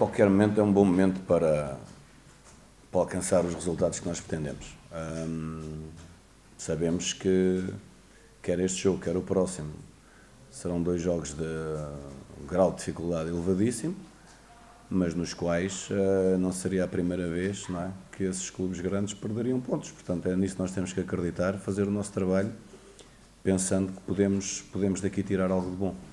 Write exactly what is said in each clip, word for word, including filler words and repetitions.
qualquer momento é um bom momento para, para alcançar os resultados que nós pretendemos. Hum, sabemos que quer este jogo, quer o próximo, serão dois jogos de grau de dificuldade elevadíssimo, mas nos quais uh, não seria a primeira vez, não é, que esses clubes grandes perderiam pontos. Portanto, é nisso que nós temos que acreditar, fazer o nosso trabalho, pensando que podemos, podemos daqui tirar algo de bom.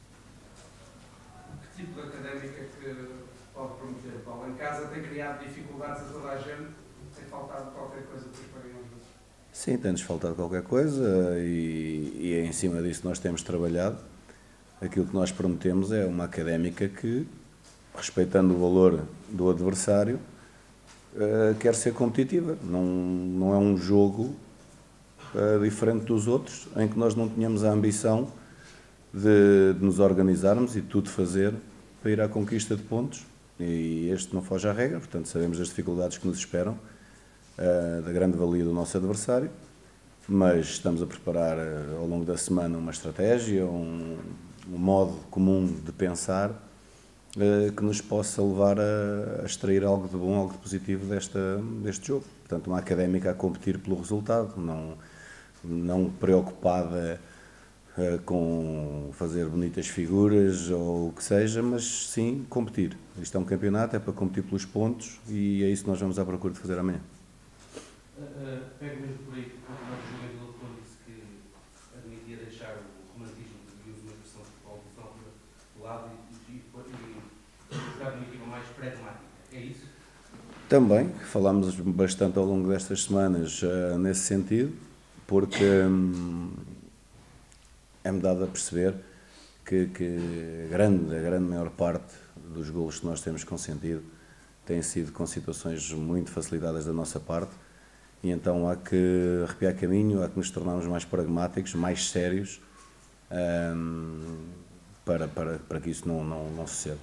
Que tipo de académica é que pode prometer, Paulo? Em casa tem criado dificuldades a toda a gente? Tem faltado qualquer coisa depois para ganhar os outros? Sim, tem-nos faltado qualquer coisa e, e é em cima disso que nós temos trabalhado. Aquilo que nós prometemos é uma académica que, respeitando o valor do adversário, uh, quer ser competitiva. Não, não é um jogo uh, diferente dos outros, em que nós não tenhamos a ambição de, de nos organizarmos e tudo fazer para ir à conquista de pontos. E este não foge à regra, portanto sabemos das dificuldades que nos esperam, uh, da grande valia do nosso adversário, mas estamos a preparar uh, ao longo da semana uma estratégia, um, um modo comum de pensar que nos possa levar a, a extrair algo de bom, algo de positivo desta, deste jogo. Portanto, uma académica a competir pelo resultado, não, não preocupada uh, com fazer bonitas figuras ou o que seja, mas sim competir. Isto é um campeonato, é para competir pelos pontos e é isso que nós vamos à procura de fazer amanhã. Uh, uh, pego mesmo por aí, quando o jogador do Doutor disse que admitia deixar o romantismo e uso uma expressão de futebol do lado e, e, e jogar uma equipa mais pragmática. É isso? Também, falámos bastante ao longo destas semanas uh, nesse sentido, porque hum, é-me dado a perceber que, que a, grande, a grande maior parte dos golos que nós temos consentido têm sido com situações muito facilitadas da nossa parte e então há que arrepiar caminho, há que nos tornarmos mais pragmáticos, mais sérios hum, para, para, para que isso não, não, não suceda.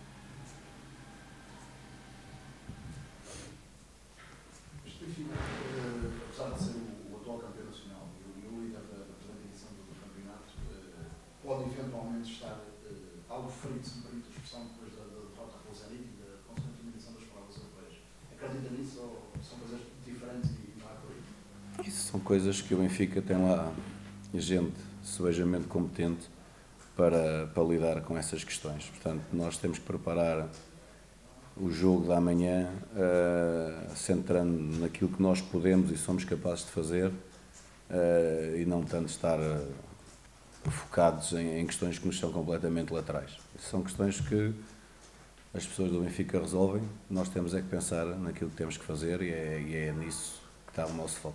Apesar de ser o, o atual campeão nacional e o líder da, da primeira edição do, do campeonato, eh, pode eventualmente estar eh, algo ferido, se me permite a expressão, depois da, da derrota com o Zenit e da consequente eliminação das provas europeias. Acredita nisso ou são coisas diferentes e não há por aí? Isso são coisas que o Benfica tem lá gente sebejamente competente para, para lidar com essas questões. Portanto, nós temos que preparar o jogo da manhã, uh, centrando naquilo que nós podemos e somos capazes de fazer uh, e não tanto estar uh, focados em, em questões que nos são completamente laterais. São questões que as pessoas do Benfica resolvem, nós temos é que pensar naquilo que temos que fazer e é, e é nisso que está o nosso foco.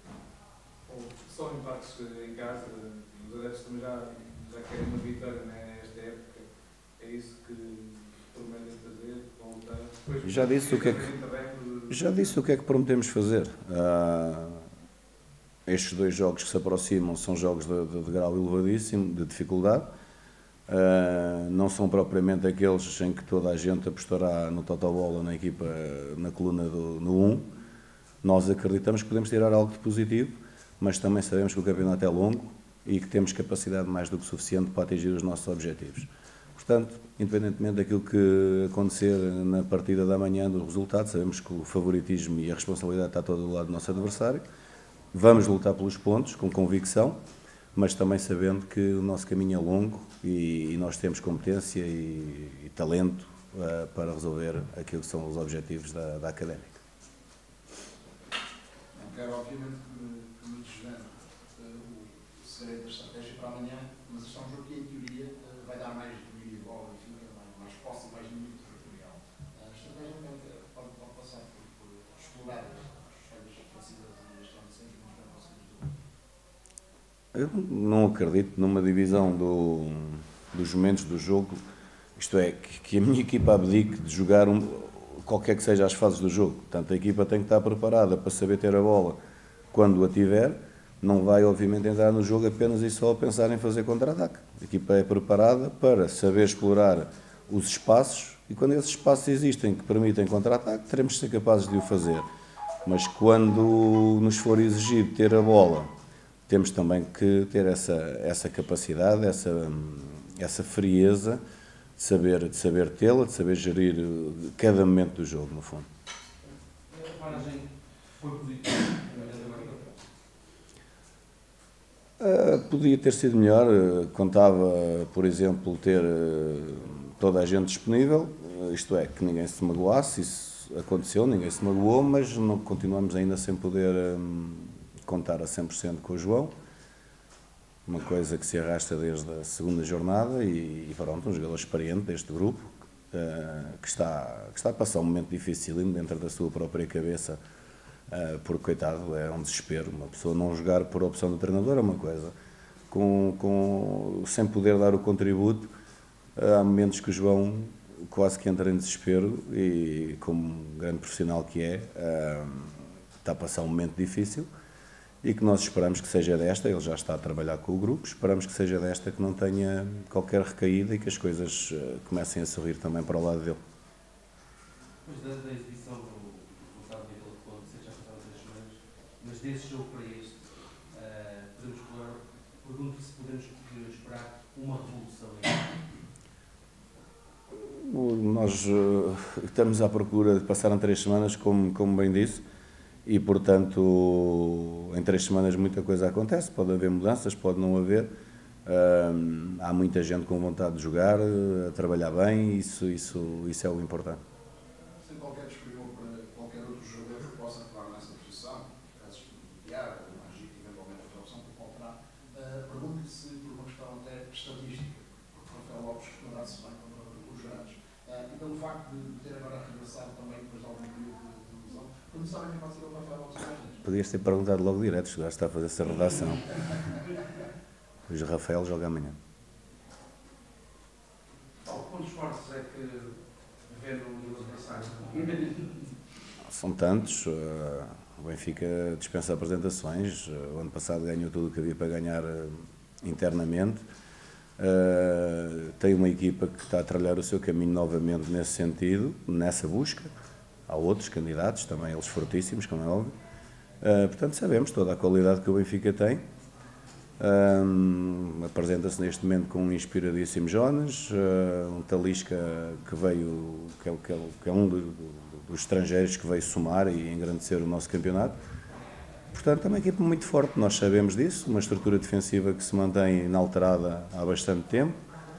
Só empates em casa, os adeptos também já, já querem uma vitória nesta época, é isso que prometem fazer? Já disse o que é que, já disse o que é que prometemos fazer. Uh, estes dois jogos que se aproximam são jogos de, de, de grau elevadíssimo, de dificuldade. Uh, não são propriamente aqueles em que toda a gente apostará no Totobola, na equipa, na coluna do, no um. Nós acreditamos que podemos tirar algo de positivo, mas também sabemos que o campeonato é longo e que temos capacidade mais do que suficiente para atingir os nossos objetivos. Portanto, independentemente daquilo que acontecer na partida da manhã do resultado, sabemos que o favoritismo e a responsabilidade está todo do lado do nosso adversário. Vamos lutar pelos pontos, com convicção, mas também sabendo que o nosso caminho é longo e, e nós temos competência e, e talento uh, para resolver aquilo que são os objetivos da, da Académica. Não quero, obviamente, que me desvende uh, o segredo da estratégia para amanhã, mas este é um jogo que, em teoria, uh, vai dar mais domínio de bola e fica mais posse e mais domínio territorial. A estratégia pode, pode passar por, por explorar as falhas defensivas e as transições, mas não conseguimos do. Eu não acredito numa divisão do, dos momentos do jogo, isto é, que, que a minha equipa abdique de jogar um, qualquer que seja as fases do jogo. Portanto, a equipa tem que estar preparada para saber ter a bola quando a tiver, não vai obviamente entrar no jogo apenas e só a pensar em fazer contra-ataque. A equipa é preparada para saber explorar os espaços e quando esses espaços existem que permitem contra-ataque, teremos de ser capazes de o fazer. Mas quando nos for exigido ter a bola, temos também que ter essa, essa capacidade, essa, essa frieza de saber, de saber tê-la, de saber gerir cada momento do jogo, no fundo. A paragem foi positiva. Uh, podia ter sido melhor, uh, contava, por exemplo, ter uh, toda a gente disponível, uh, isto é, que ninguém se magoasse, isso aconteceu, ninguém se magoou, mas não, continuamos ainda sem poder um, contar a cem por cento com o João, uma coisa que se arrasta desde a segunda jornada e, e pronto, um jogador experiente deste grupo, uh, que, está, que está a passar um momento difícil dentro da sua própria cabeça. Uh, porque, coitado, é um desespero. Uma pessoa não jogar por opção do treinador é uma coisa. Com, com, sem poder dar o contributo, uh, há momentos que o João quase que entra em desespero e, como grande profissional que é, uh, está a passar um momento difícil e que nós esperamos que seja desta. Ele já está a trabalhar com o grupo, esperamos que seja desta, que não tenha qualquer recaída e que as coisas uh, comecem a sorrir também para o lado dele. Depois da, da exibição do mas desse jogo para este, uh, podemos falar, pergunto se podemos esperar uma revolução. Nós uh, estamos à procura de passaram três semanas, como, como bem disse, e portanto em três semanas muita coisa acontece, pode haver mudanças, pode não haver, uh, há muita gente com vontade de jogar, a trabalhar bem, isso, isso, isso é o importante. Sem qualquer desculpa para qualquer outro jogador que possa atuar nessa posição, o Magic, eventualmente outra opção que o terá, uh, pergunto-lhe se, por uma questão até estatística, porque o Rafael Lopes costuma dar-se bem contra os jurados, uh, e pelo facto de ter agora regressado também depois de algum período de lesão, quando sabem quem pode ser o Rafael Lopes mais vezes? Podias ter perguntado logo direto, chegaste está a fazer essa redação. Hoje o Rafael joga amanhã. Paulo, quantos fortes é que vê no adversário? São tantos. Uh, O Benfica dispensa apresentações. O ano passado ganhou tudo o que havia para ganhar internamente. Uh, tem uma equipa que está a trilhar o seu caminho novamente nesse sentido, nessa busca. Há outros candidatos, também eles fortíssimos, como é óbvio. Uh, portanto, sabemos toda a qualidade que o Benfica tem. Um, apresenta-se neste momento com um inspiradíssimo Jonas, uh, um Talisca que veio, que é, que é, que é um do, do, dos estrangeiros que veio somar e engrandecer o nosso campeonato. Portanto, é uma equipa muito forte, nós sabemos disso, uma estrutura defensiva que se mantém inalterada há bastante tempo,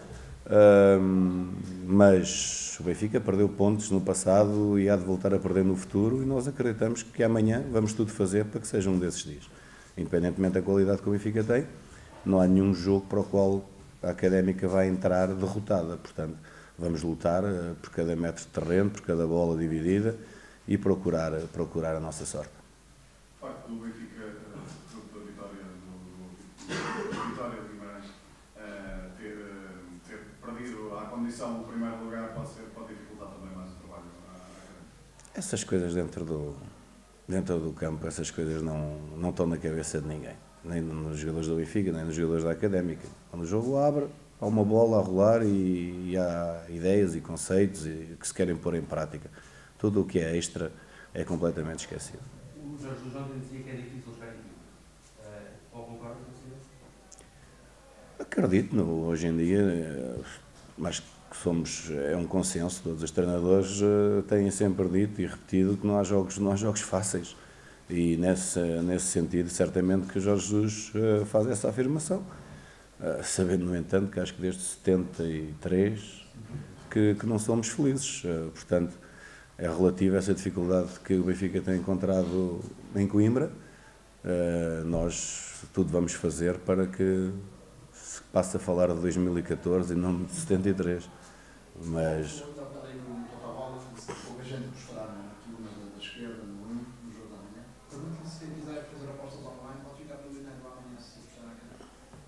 um, mas o Benfica perdeu pontos no passado e há de voltar a perder no futuro, e nós acreditamos que amanhã vamos tudo fazer para que seja um desses dias. Independentemente da qualidade que o Benfica tem, não há nenhum jogo para o qual a Académica vai entrar derrotada. Portanto, vamos lutar por cada metro de terreno, por cada bola dividida e procurar, procurar a nossa sorte. O facto do Benfica, fruto da vitória do, do Vitória de Guimarães, uh, ter, uh, ter perdido a condição do primeiro lugar, pode, ser, pode dificultar também mais o trabalho à Académica? Essas coisas dentro do... Dentro do campo, essas coisas não, não estão na cabeça de ninguém, nem nos jogadores do Benfica, nem nos jogadores da Académica. Quando o jogo abre, há uma bola a rolar e, e há ideias e conceitos e, que se querem pôr em prática. Tudo o que é extra é completamente esquecido. O Jorge João dizia que é difícil jogar em equipe. Qual concorda com isso? Acredito, no, hoje em dia, mas que somos, é um consenso, todos os treinadores uh, têm sempre dito e repetido que não há jogos, não há jogos fáceis, e nesse, nesse sentido certamente que o Jorge Jesus uh, faz essa afirmação, uh, sabendo no entanto que acho que desde setenta e três que, que não somos felizes, uh, portanto é relativa essa dificuldade que o Benfica tem encontrado em Coimbra, uh, nós tudo vamos fazer para que se passe a falar de dois mil e catorze e não de setenta e três. Mas... Pouca gente gostará aqui uma da esquerda, no jogo da manhã. Pergunto-lhe se quiser fazer apostas online, pode ficar no Nintendo amanhã se gostar aqui.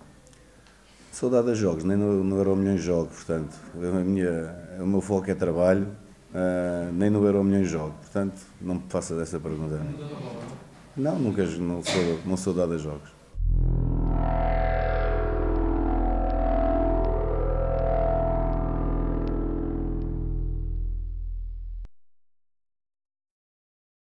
Sou dado a jogos, nem no, no Euro Milhões jogo, portanto, a minha, o meu foco é trabalho, uh, nem no Euro Milhões jogo, portanto, não me faça dessa pergunta. Não, nunca não sou, não sou dado a jogos.